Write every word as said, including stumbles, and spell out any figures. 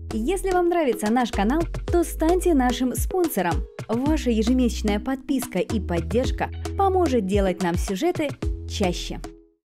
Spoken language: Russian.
Если вам нравится наш канал, то станьте нашим спонсором. Ваша ежемесячная подписка и поддержка поможет делать нам сюжеты чаще.